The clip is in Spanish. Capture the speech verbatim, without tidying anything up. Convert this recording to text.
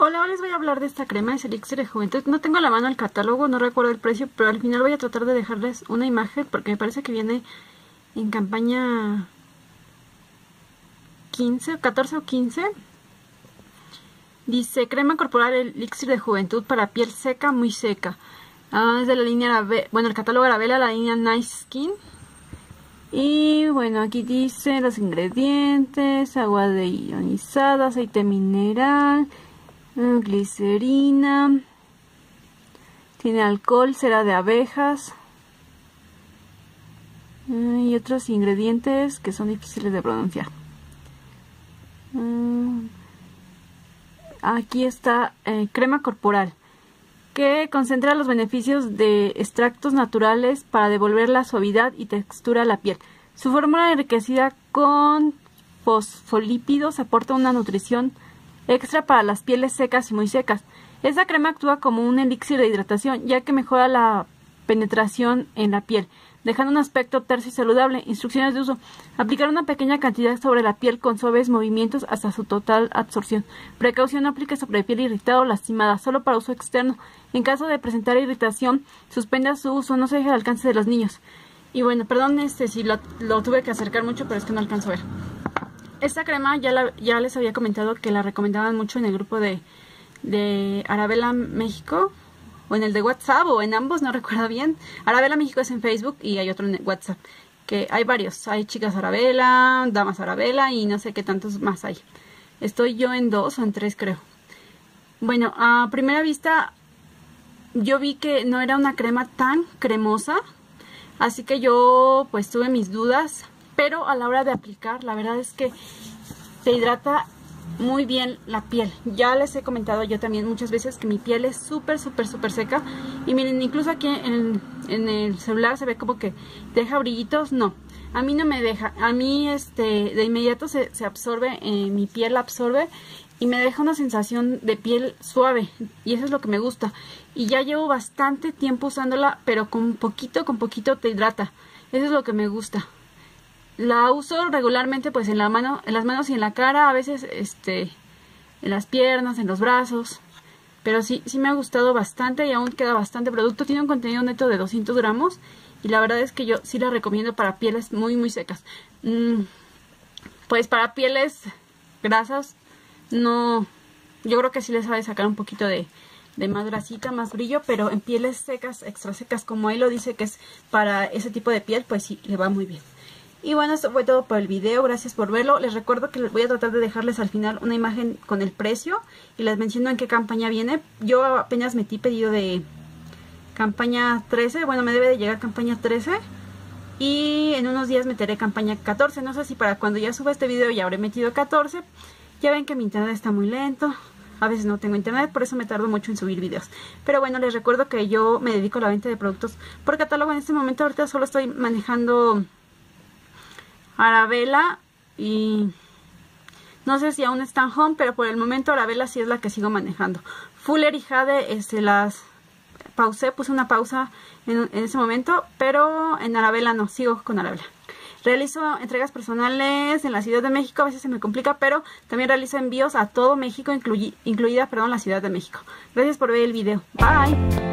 Hola, hoy les voy a hablar de esta crema, es Elixir de Juventud. No tengo a la mano el catálogo, no recuerdo el precio, pero al final voy a tratar de dejarles una imagen porque me parece que viene en campaña quince, catorce o quince. Dice, crema corporal Elixir de Juventud para piel seca, muy seca. Ah, es de la línea Arabella, bueno, el catálogo Arabella, la línea Nice Skin. Y bueno, aquí dice los ingredientes: agua de ionizada, aceite mineral, glicerina, tiene alcohol, cera de abejas y otros ingredientes que son difíciles de pronunciar. Aquí está eh, crema corporal, que concentra los beneficios de extractos naturales para devolver la suavidad y textura a la piel. Su fórmula enriquecida con fosfolípidos aporta una nutrición extra para las pieles secas y muy secas. Esta crema actúa como un elixir de hidratación, ya que mejora la penetración en la piel, dejando un aspecto terso y saludable. Instrucciones de uso: aplicar una pequeña cantidad sobre la piel con suaves movimientos hasta su total absorción. Precaución: no aplique sobre piel irritada o lastimada, solo para uso externo. En caso de presentar irritación, suspenda su uso, no se deje al alcance de los niños. Y bueno, perdón este si lo, lo tuve que acercar mucho, pero es que no alcanzo a ver. Esta crema ya, la, ya les había comentado que la recomendaban mucho en el grupo de, de Arabella México, o en el de WhatsApp, o en ambos, no recuerdo bien. Arabella México es en Facebook y hay otro en WhatsApp, que hay varios. Hay chicas Arabella, damas Arabella y no sé qué tantos más hay. Estoy yo en dos o en tres, creo. Bueno, a primera vista yo vi que no era una crema tan cremosa, así que yo pues tuve mis dudas. Pero a la hora de aplicar, la verdad es que te hidrata muy bien la piel. Ya les he comentado yo también muchas veces que mi piel es súper, súper, súper seca. Y miren, incluso aquí en, en el celular se ve como que deja brillitos. No, a mí no me deja. A mí este de inmediato se, se absorbe, eh, mi piel absorbe y me deja una sensación de piel suave. Y eso es lo que me gusta. Y ya llevo bastante tiempo usándola, pero con poquito, con poquito te hidrata. Eso es lo que me gusta. La uso regularmente pues en la mano, en las manos y en la cara, a veces este en las piernas, en los brazos. Pero sí, sí me ha gustado bastante y aún queda bastante producto. Tiene un contenido neto de doscientos gramos y la verdad es que yo sí la recomiendo para pieles muy muy secas. Mm, pues para pieles grasas, no, yo creo que sí les sabe sacar un poquito de, de más grasita, más brillo, pero en pieles secas, extra secas, como ahí lo dice que es para ese tipo de piel, pues sí, le va muy bien. Y bueno, esto fue todo por el video, gracias por verlo. Les recuerdo que les voy a tratar de dejarles al final una imagen con el precio y les menciono en qué campaña viene. Yo apenas metí pedido de campaña trece, bueno, me debe de llegar campaña trece y en unos días meteré campaña catorce. No sé si para cuando ya suba este video ya habré metido catorce. Ya ven que mi internet está muy lento, a veces no tengo internet, por eso me tardo mucho en subir videos. Pero bueno, les recuerdo que yo me dedico a la venta de productos por catálogo. En este momento ahorita solo estoy manejando Arabella y no sé si aún está en Home, pero por el momento Arabella sí es la que sigo manejando. Fuller y Jade este, las pausé, puse una pausa en, en ese momento, pero en Arabella no, sigo con Arabella. Realizo entregas personales en la Ciudad de México, a veces se me complica, pero también realizo envíos a todo México, incluy, incluida perdón, la Ciudad de México. Gracias por ver el video. Bye.